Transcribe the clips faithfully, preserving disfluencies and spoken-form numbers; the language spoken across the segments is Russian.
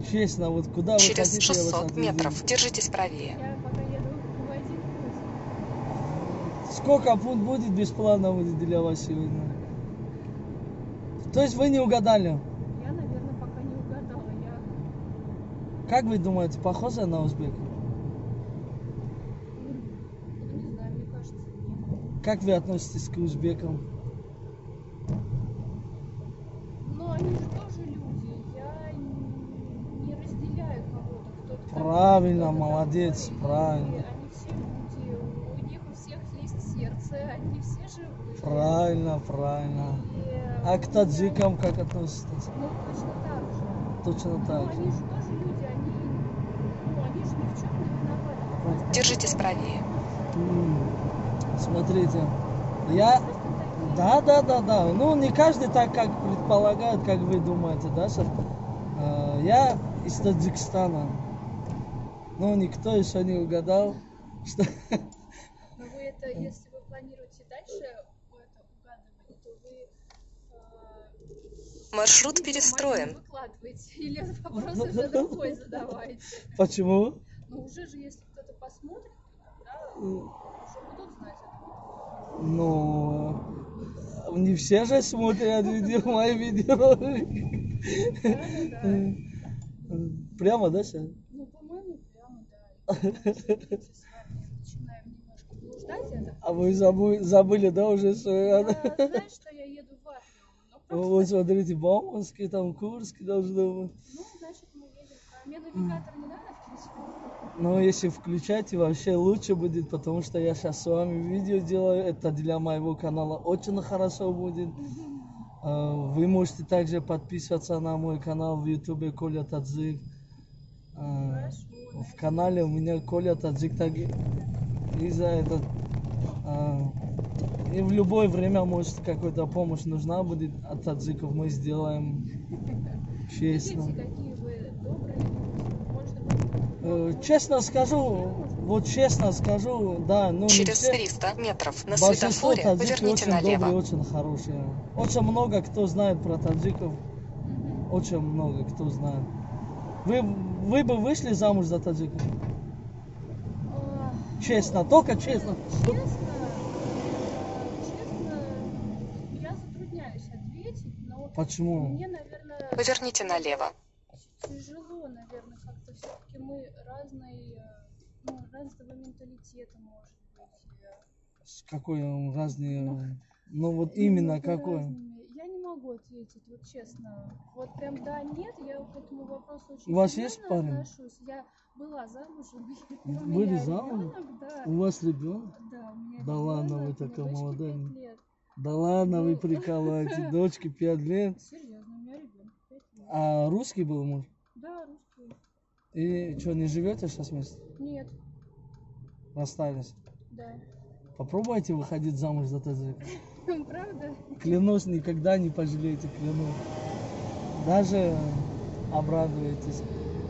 Честно, вот куда вы Через хотите, я вас шестьсот отвезу. метров держитесь правее. Я пока еду в один путь. Сколько путь будет бесплатно будет для вас сегодня? То есть вы не угадали? Я, наверное, пока не угадала. Я Как вы думаете, похоже на узбек? ну, не знаю, мне кажется, нет. Как вы относитесь к узбекам? Но они же тоже люди. Я н- не разделяю кого-то, кто-то там, Правильно, кто-то молодец, такой. И правильно. они все люди. У них у всех есть сердце, они все живые. Правильно, правильно. И, А к ну, таджикам как относитесь? Ну, точно так же. Точно Ну, так же. они же тоже люди, они, ну, они же ни в чем не виноваты. Просто Держитесь они правее. М, Смотрите, я... просто такие. Да, да, да, да. Ну, не каждый так, как предполагает, как вы думаете, да, сейчас. Э, Я из Таджикистана. Но никто еще не угадал, что... Но вы это, если вы планируете дальше это угадывать, то вы э, Маршрут видео перестроен. мои не выкладываете или вопрос уже другой задавайте. Почему? Ну уже же, если кто-то посмотрит, да, уже будут знать это. Ну, не все же смотрят видео, мои видео. Да, да, да. Прямо, да, сейчас? Ну, по-моему, прямо, да. И мы, видите, с вами начинаем немножко блуждать. Это. А вы забыли, забыли, да, уже, что... Я знаю, что я еду в Африку, но Вот просто... смотрите, Бауманский, там Курский должно быть. Ну, значит, мы едем. А мне навигатор не надо включить? Но если включать, вообще лучше будет, потому что я сейчас с вами видео делаю. Это для моего канала очень хорошо будет. Э, Вы можете также подписываться на мой канал в ютубе Коля Таджик. Э, Хорошо. В канале у меня Коля Таджик, так и и за этот. э, И в любое время, может, какая-то помощь нужна будет от таджиков, мы сделаем. Честно. Видите, какие вы добрые люди. Можно было... Э, Честно скажу, вот честно скажу, да, ну не Через все. триста метров на Большинство светофоре таджики поверните очень добрые, налево. очень хорошие. Очень много кто знает про таджиков. Мгм. Очень много кто знает. Вы, вы бы вышли замуж за таджика? А, Честно, только честно. Честно, э, честно, я затрудняюсь ответить, но Почему? мне, наверное, Поверните налево. тяжело, наверное, как-то все-таки мы разной, э, ну, разного менталитета, может быть. э, С какой он разный? Ну, Ну вот именно немного какой? разными. Я не могу ответить, вот честно. Вот прям да, нет, я к этому вопросу очень У вас серьезно есть парень? отношусь. Я была замужем, у Были меня замужем? ребенок, да. У вас ребенок? Да, у меня Да ладно, вы ребенок, такая мне дочке молодая. пять лет. Да ладно, вы Ну. прикалываете. Дочке пять лет. Серьезно, у меня ребенок пять лет. А русский был муж? Да, русский. И что, не живете сейчас вместе? Нет, Расстались? да. Попробуйте выходить замуж за таджика. Правда? Клянусь, никогда не пожалеете, клянусь. Даже обрадуетесь.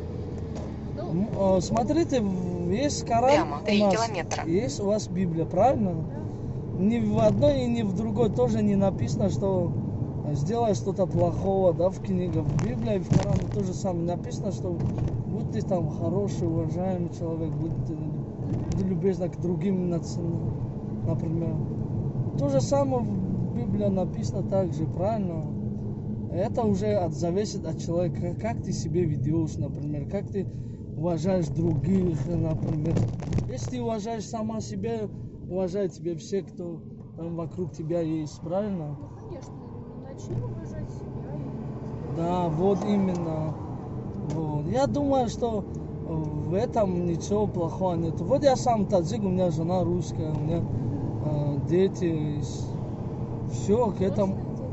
Ну, М, о, Смотрите, в- есть Коран Прямо у три нас, километра. есть у вас Библия, правильно? да. Ни в одной и ни в другой тоже не написано, что сделай что-то плохого, да, в книгах. В Библии и в Коране тоже самое написано, что будьте там хороший, уважаемый человек, будьте любезны к другим нациям, например. То же самое в Библии написано также, правильно? Это уже от, зависит от человека, как ты себя ведешь, например, как ты уважаешь других, например. Если ты уважаешь сама себя, уважают тебя все, кто там вокруг тебя есть, правильно? Ну, конечно, начни уважать себя. И... Да, вот именно. Вот. Я думаю, что в этом ничего плохого нет. Вот я сам таджик, у меня жена русская, у меня э, дети, все к этому.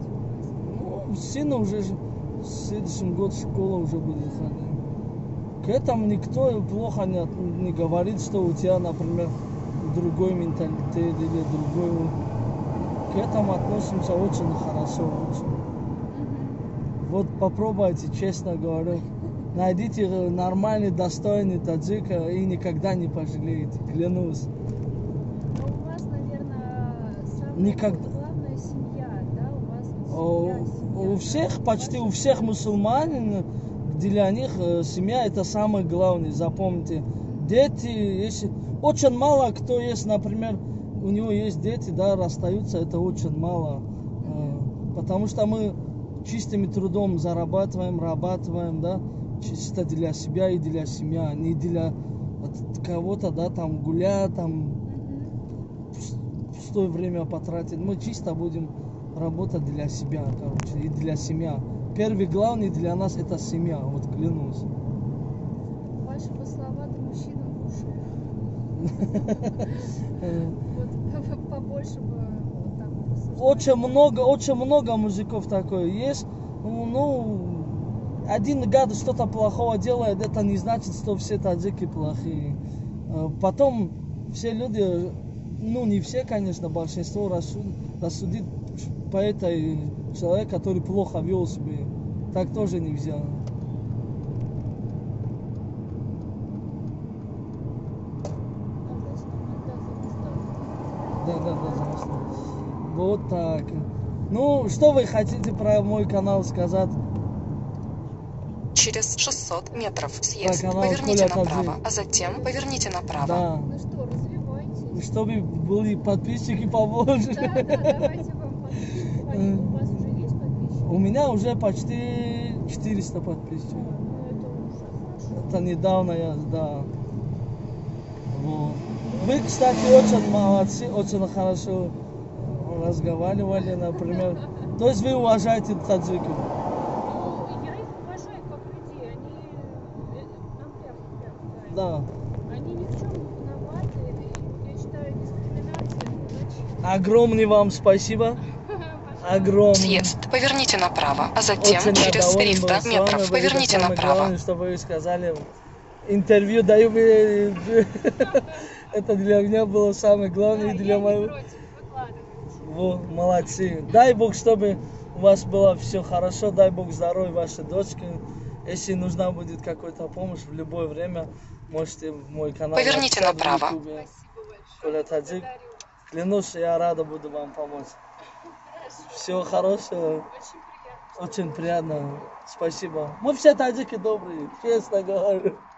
Ну, сына уже ж- в следующем году школа уже будет ходить. К этому никто плохо не, от- не говорит, что у тебя, например, другой менталитет или другой. К этому относимся очень хорошо. Очень. Мгм. Вот попробуйте, честно говорю. Найдите нормальный, достойный таджика и никогда не пожалеете, клянусь. Но у вас, наверное, самая Никогда. главная семья, да? У вас вот О, семья, семья, У да? всех, почти у Ваша всех семья. мусульман для них э, семья это самое главное, запомните. Дети, если очень мало кто есть, например, у него есть дети, да, расстаются, это очень мало, э, потому что мы чистым трудом зарабатываем, работаем, да, чисто для себя и для семьи, не для кого-то, да, там гулять, там пустое время потратить. Мы чисто будем работать для себя, короче, и для семьи. Первый главный для нас это семья, вот клянусь. Ваши слова до мужчины в уши. Вот побольше бы вот так вот рассуждать. Очень много, очень много мужиков такое есть. Ну, один гад что-то плохого делает, это не значит, что все таджики плохие. Потом все люди, ну не все, конечно, большинство рассудит по этой человек, который плохо вел себя. Так тоже нельзя. Да, да, да, замыслил. Вот так. Ну, что вы хотите про мой канал сказать? Через шестьсот метров съезд. канал Поверните Коля направо, Таджи. а затем поверните направо. Да. Ну что, развивайтесь. Чтобы были подписчики побольше. Да, да, давайте вам подписчиков. У вас уже есть подписчики? У меня уже почти четыреста подписчиков. Ну это уже хорошо. Это недавно я, да. Вот. Вы, кстати, очень молодцы, очень хорошо разговаривали, например. То есть вы уважаете таджиков? Ну, я их уважаю как людей. Они э, нам прямо, прямо, Да. Они ни в чем не виноваты. И я считаю, дискриминация зачем? Огромное вам спасибо. Огромное. Съезд. Поверните направо, а затем Очень я через доволен был триста с вами. метров Вы это поверните самое направо. главное, что вы сказали. Интервью даю вы. Это для меня было самое главное, и для моего. Вот, молодцы. Дай Бог, чтобы у вас было все хорошо, дай Бог здоровья вашей дочке. Если нужна будет какая-то помощь в любое время, можете в мой канал. Поверните написать в направо. Ютубе. Коля Таджик. Клянусь, я рада буду вам помочь. Всего хорошего. Очень приятно. Спасибо. Мы все таджики добрые, честно говорю.